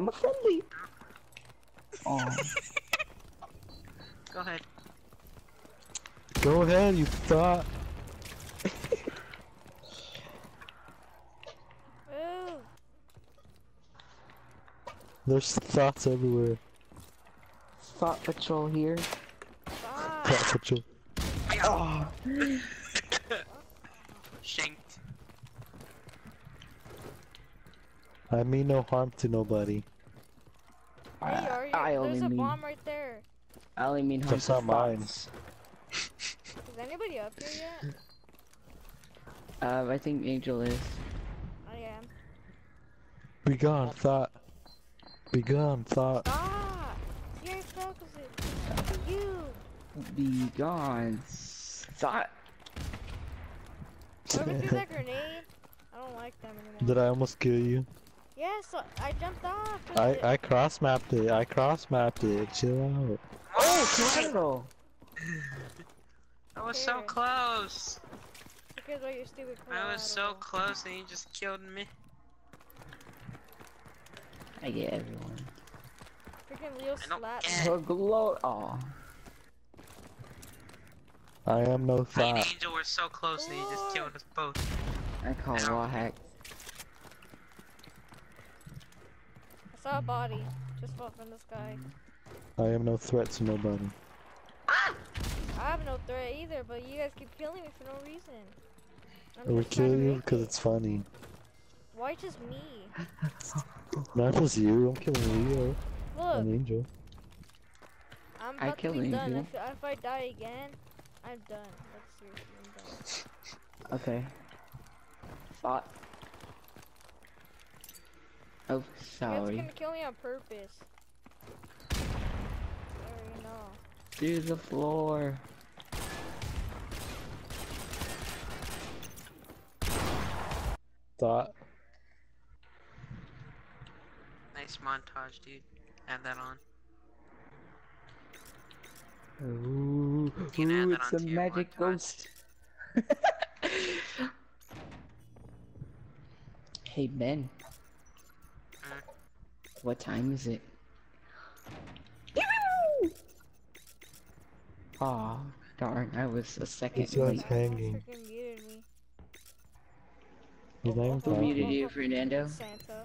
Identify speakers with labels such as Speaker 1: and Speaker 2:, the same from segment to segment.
Speaker 1: I'm a friendly. Oh.
Speaker 2: Go ahead.
Speaker 3: Go ahead, you thought.
Speaker 4: Ooh.
Speaker 3: There's thoughts everywhere.
Speaker 1: Thought patrol here.
Speaker 4: Stop.
Speaker 3: Thought patrol.
Speaker 1: Oh.
Speaker 2: Shanked.
Speaker 3: I mean no harm to nobody.
Speaker 4: Hey, are you?
Speaker 1: I only
Speaker 4: There's a
Speaker 1: mean.
Speaker 4: bomb right there.
Speaker 1: I only mean
Speaker 3: That's
Speaker 1: harmful
Speaker 3: not mine.
Speaker 1: thoughts.
Speaker 4: Is anybody up here yet?
Speaker 1: I think Angel is.
Speaker 4: I am.
Speaker 3: Be gone, thought. Be gone, thought.
Speaker 4: Stop! You're focusing. You.
Speaker 1: Be gone. Thought.
Speaker 4: Whoever threw that grenade, I don't like them anymore.
Speaker 3: Did I almost kill you?
Speaker 4: Yes, I jumped off.
Speaker 3: I cross mapped it. I cross mapped it. Chill out.
Speaker 1: Oh, collateral.
Speaker 2: I was so
Speaker 4: Here.
Speaker 2: close.
Speaker 4: Because of your stupid
Speaker 2: I was so
Speaker 4: collateral.
Speaker 2: close and you just killed me.
Speaker 1: I get everyone.
Speaker 4: Freaking Leo
Speaker 2: I don't
Speaker 4: slapped
Speaker 2: get
Speaker 4: me.
Speaker 1: The glow. Oh.
Speaker 3: I am no
Speaker 2: Me and
Speaker 3: thought.
Speaker 2: Angel were so close and you just killed us both.
Speaker 1: I call
Speaker 2: Ow.
Speaker 1: wall hack.
Speaker 4: I saw a body just fall from the sky.
Speaker 3: I am no threat to nobody.
Speaker 4: I have no threat either, but you guys keep killing me for no reason. I'm
Speaker 3: We
Speaker 4: just trying
Speaker 3: kill
Speaker 4: to
Speaker 3: you
Speaker 4: make
Speaker 3: because
Speaker 4: it.
Speaker 3: it's funny.
Speaker 4: Why just me?
Speaker 3: Not just you. I'm killing Leo
Speaker 4: Look,
Speaker 3: and Angel.
Speaker 4: I'm
Speaker 1: I
Speaker 4: about to
Speaker 1: kill
Speaker 4: be done.
Speaker 1: Angel.
Speaker 4: If I die again, I'm done. Like seriously, I'm done.
Speaker 1: Okay. Thought. Oh,
Speaker 4: You guys
Speaker 1: sorry.
Speaker 4: gonna kill me on purpose. I already know.
Speaker 1: Through the floor.
Speaker 3: Thought.
Speaker 2: Nice montage, dude. Add that on.
Speaker 1: Ooh,
Speaker 2: You can add that
Speaker 1: it's a
Speaker 2: onto your
Speaker 1: magic
Speaker 2: montage.
Speaker 1: ghost. Hey Ben,
Speaker 2: Mm.
Speaker 1: what time is it? Aw, darn, I was a second
Speaker 3: This guy's
Speaker 1: late.
Speaker 3: hanging.
Speaker 4: Freaking muted me.
Speaker 3: He's not even
Speaker 1: Who muted
Speaker 3: talking.
Speaker 1: you, Fernando?
Speaker 4: Santa.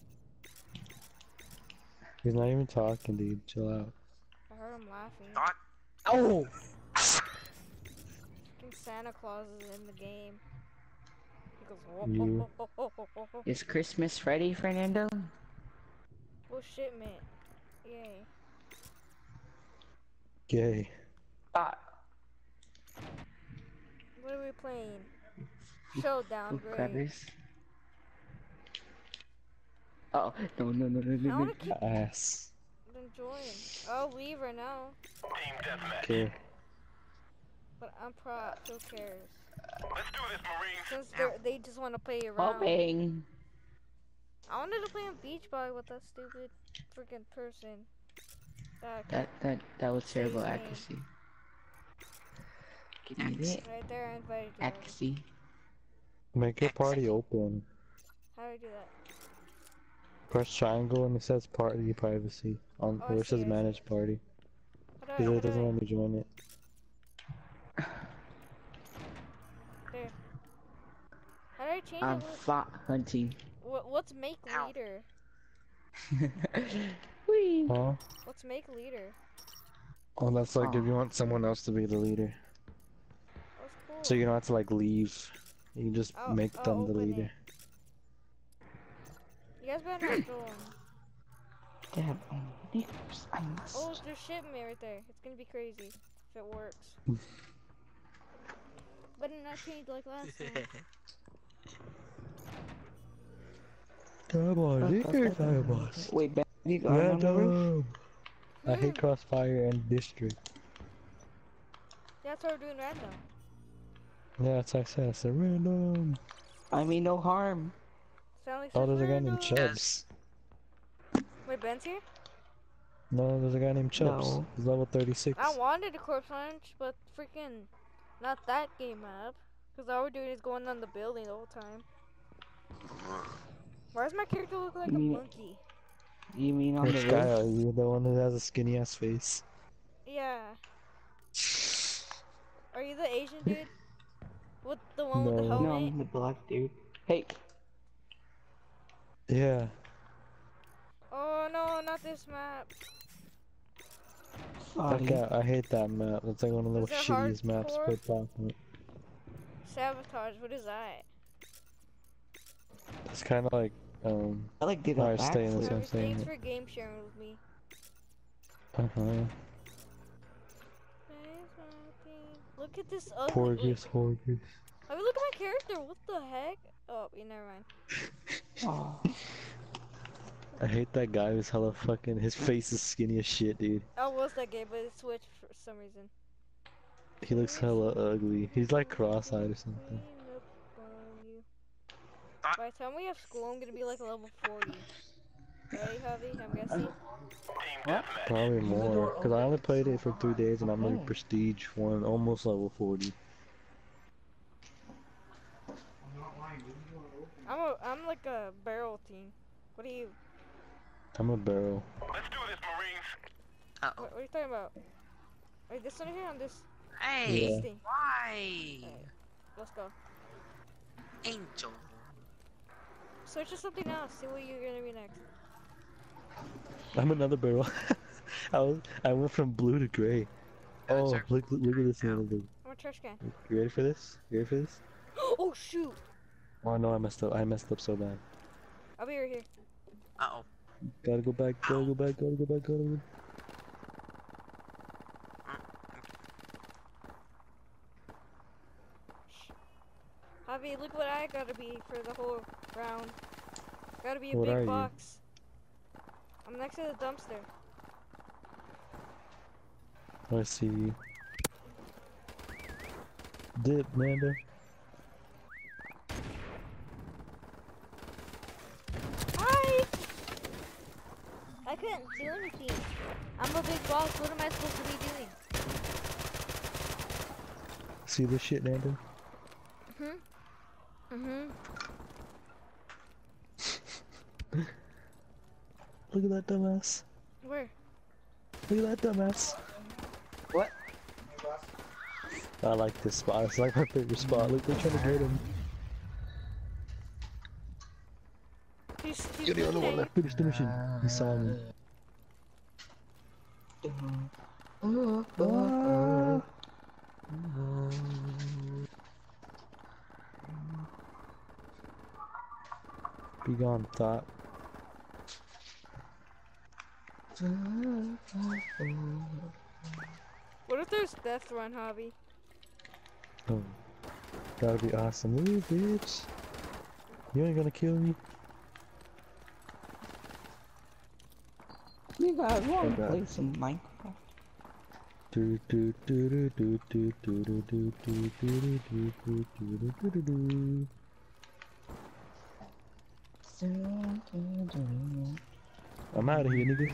Speaker 3: He's not even talking, dude. Chill out.
Speaker 4: I heard him laughing.
Speaker 2: Thought.
Speaker 1: Oh!
Speaker 4: Freaking Santa Claus is in the game. He goes, whoa,
Speaker 3: You.
Speaker 4: ho, ho, ho, ho, ho, ho.
Speaker 1: Is Christmas ready, Fernando?
Speaker 4: Oh shit, man. Yay.
Speaker 3: Gay.
Speaker 1: Ah,
Speaker 4: What are we playing? Showdown, great.
Speaker 1: crackers. Oh, no, no, no, no,
Speaker 4: I
Speaker 1: no,
Speaker 4: wanna
Speaker 1: no.
Speaker 4: keep
Speaker 3: Ass.
Speaker 4: enjoying. I'll leave right now.
Speaker 3: Okay.
Speaker 4: But I'm props, who cares?
Speaker 5: Let's do this, Marines.
Speaker 4: Since they just want to play around.
Speaker 1: Popping.
Speaker 4: I wanted to play on Beach Ball with that stupid freaking person. That
Speaker 1: That was terrible
Speaker 4: Same name.
Speaker 1: accuracy. Give me that
Speaker 4: right there, I invited you. already.
Speaker 1: accuracy.
Speaker 3: Make your party open.
Speaker 4: How do I do that?
Speaker 3: Press triangle and it says party privacy. On
Speaker 4: Oh, I
Speaker 3: where it
Speaker 4: see,
Speaker 3: says
Speaker 4: I see.
Speaker 3: manage party.
Speaker 4: How
Speaker 3: Because
Speaker 4: do
Speaker 3: it doesn't
Speaker 4: I,
Speaker 3: let me join it.
Speaker 4: there. How do I change
Speaker 1: I'm
Speaker 4: it?
Speaker 1: thought hunting.
Speaker 4: What's make
Speaker 2: Ow.
Speaker 4: leader?
Speaker 1: Whee!
Speaker 3: Huh?
Speaker 4: What's make leader?
Speaker 3: Oh, that's like if
Speaker 1: Aw.
Speaker 3: you want someone else to be the leader.
Speaker 4: That's cool.
Speaker 3: So you don't have to like leave. You can just make
Speaker 4: I'll
Speaker 3: them the
Speaker 4: open
Speaker 3: leader.
Speaker 4: it. You guys better not join.
Speaker 1: Dad, oh, niggers, I must.
Speaker 4: Oh, there's shipment right there. It's gonna be crazy if it works. But not change like last time.
Speaker 3: Come on, leader, boss.
Speaker 1: Wait, Ben, you got on the roof?
Speaker 3: Random. I hate Crossfire and District.
Speaker 4: That's what we're doing random.
Speaker 3: Yeah, that's what I said. I said random.
Speaker 1: I mean no harm.
Speaker 4: Sound like
Speaker 3: Oh,
Speaker 4: such
Speaker 3: there's a guy
Speaker 4: random.
Speaker 3: named Chubbs.
Speaker 4: Wait, Ben's here?
Speaker 3: No, there's a guy named Chubbs.
Speaker 1: No.
Speaker 3: He's level 36.
Speaker 4: I wanted a corpse lunch, but freaking not that game map. Cause all we're doing is going on the building the whole time. Why does my character look like a
Speaker 1: Yeah.
Speaker 4: monkey?
Speaker 1: You mean on the
Speaker 3: Which guy
Speaker 1: roof?
Speaker 3: are you? The one who has a skinny ass face?
Speaker 4: Yeah. Are you the Asian dude? With the one with the
Speaker 3: No.
Speaker 1: No,
Speaker 4: helmet?
Speaker 1: I'm the black dude. Hey!
Speaker 3: Yeah.
Speaker 4: Oh no, not this map.
Speaker 1: Sorry.
Speaker 3: Okay, I hate that map. It's like one of the
Speaker 4: Was it
Speaker 3: shittiest maps
Speaker 4: hardcore?
Speaker 3: put Fortnite.
Speaker 4: Sabotage, what is that?
Speaker 3: It's kind of like,
Speaker 1: I like did a
Speaker 3: alright, stay in this,
Speaker 1: backflip.
Speaker 3: I'm saying
Speaker 4: Thanks
Speaker 3: it.
Speaker 4: for game sharing with me.
Speaker 3: Uh-huh.
Speaker 4: Look at this ugly.
Speaker 3: Porgus, Horgus.
Speaker 4: I mean, look at my character. What the heck? Oh, yeah, never mind.
Speaker 1: Oh.
Speaker 3: I hate that guy who's hella fucking, his face is skinny as shit, dude.
Speaker 4: I was that gay, but it switched for some reason.
Speaker 3: He looks hella ugly. He's like cross-eyed or something.
Speaker 4: By the time we have school, I'm gonna be like level 40. Right, Javi? I'm guessing.
Speaker 1: What?
Speaker 3: Probably more, because I only played it for 3 days and I'm
Speaker 1: Oh.
Speaker 3: like prestige 1, almost level 40.
Speaker 4: I'm like a barrel team. What are you?
Speaker 3: I'm a barrel.
Speaker 5: Let's do this, Marines.
Speaker 2: Uh-oh.
Speaker 4: What are you talking about? Wait, this one here on this
Speaker 2: Hey,
Speaker 3: Yeah.
Speaker 4: thing.
Speaker 2: why?
Speaker 4: Alright, let's go.
Speaker 2: Angel.
Speaker 4: Search for something else. See what you're gonna be next.
Speaker 3: I'm another barrel. I went from blue to gray.
Speaker 2: Yeah,
Speaker 3: Oh,
Speaker 2: sir.
Speaker 3: look at this
Speaker 2: Yeah.
Speaker 3: one.
Speaker 4: I'm a trash can.
Speaker 3: You ready for this? You ready for this?
Speaker 4: Oh shoot!
Speaker 3: Oh no, I messed up. I messed up so bad.
Speaker 4: I'll be right here.
Speaker 2: Uh-oh.
Speaker 3: Gotta go back, gotta go back, gotta go back, gotta go.
Speaker 4: Javi, look what I gotta be for the whole round. Gotta be a
Speaker 3: What are
Speaker 4: big
Speaker 3: you?
Speaker 4: box. I'm next to the dumpster.
Speaker 3: I see. Dip, Manda.
Speaker 4: Hi! I couldn't do anything. I'm a big boss. What am I supposed to be doing?
Speaker 3: See this shit, Manda? Look at that dumbass.
Speaker 4: Where?
Speaker 3: Look at that dumbass.
Speaker 1: What?
Speaker 3: I like this spot. It's like my favorite spot. Look, they're trying to hurt him.
Speaker 4: He's
Speaker 3: You're the only one that finished the mission. He saw me. Be gone, thought.
Speaker 4: What if there's death run, Hobby?
Speaker 3: Oh, that'd be awesome. Ooh, bitch. You ain't gonna kill me.
Speaker 1: You guys want to
Speaker 3: Okay.
Speaker 1: play some Minecraft?
Speaker 3: Do do do do do do do do do do do do do do do do do. I'm out of here, nigga.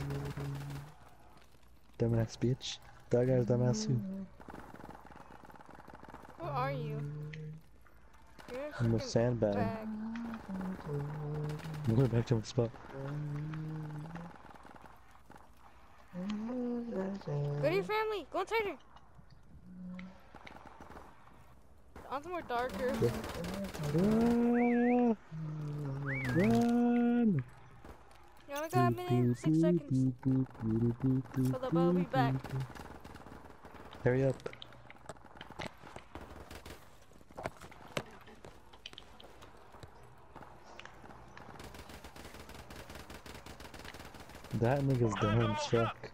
Speaker 3: Dumbass bitch. That guy's dumbass too.
Speaker 4: Who are you? You're
Speaker 3: I'm a
Speaker 4: freaking
Speaker 3: sandbag.
Speaker 4: bag.
Speaker 3: I'm going back to my spot.
Speaker 4: Go to your family. Go inside her. On somewhere darker.
Speaker 3: Run! Run!
Speaker 4: You only got a minute, 6 seconds. Hold up, I'll be back.
Speaker 3: Hurry up. That nigga's dumb as fuck.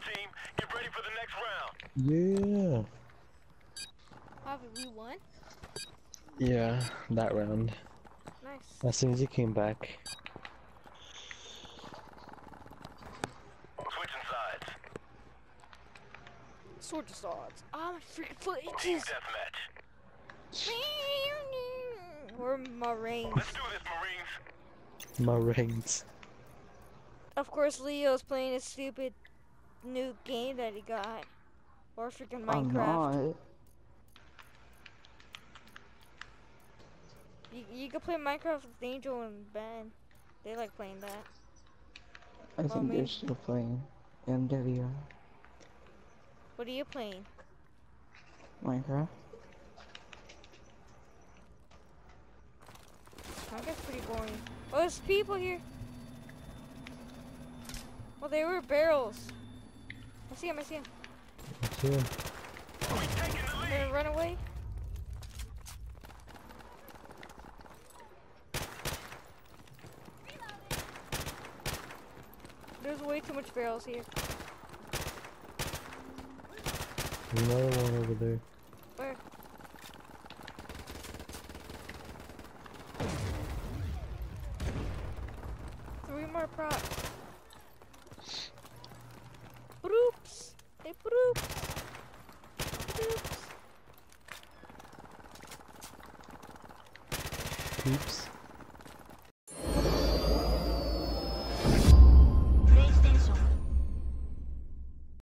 Speaker 5: team. Get ready for the next round.
Speaker 3: Yeah.
Speaker 4: Bobby, we won?
Speaker 3: Yeah, that round.
Speaker 4: Nice.
Speaker 3: As soon as you came back.
Speaker 5: Switching sides.
Speaker 4: Sword to swords. Ah, my freaking foot
Speaker 5: Team
Speaker 4: itches.
Speaker 5: deathmatch.
Speaker 4: We're Marines.
Speaker 5: Let's do this, Marines.
Speaker 3: Marines.
Speaker 4: Of course, Leo's playing his stupid new game that he got. Or freaking
Speaker 1: I'm
Speaker 4: Minecraft.
Speaker 1: not.
Speaker 4: You can play Minecraft with Angel and Ben. They like playing that.
Speaker 1: I think
Speaker 4: me.
Speaker 1: they're still playing MWI.
Speaker 4: What are you playing?
Speaker 1: Minecraft.
Speaker 4: Minecraft's pretty boring. Oh, there's people here. Well, they were barrels. I see him, I see him.
Speaker 3: Yeah.
Speaker 5: We taking the lead.
Speaker 4: They're gonna run away. There's way too much barrels here.
Speaker 3: Another one over there.
Speaker 4: Where? Three more props. Broops! Hey, broops! Broops!
Speaker 3: Oops.